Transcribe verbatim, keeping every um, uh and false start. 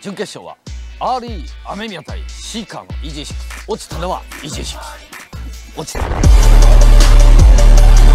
準決勝はアーリー雨宮対シーカーの イージェーシックス。落ちたのは イージェーシックス。落ちた。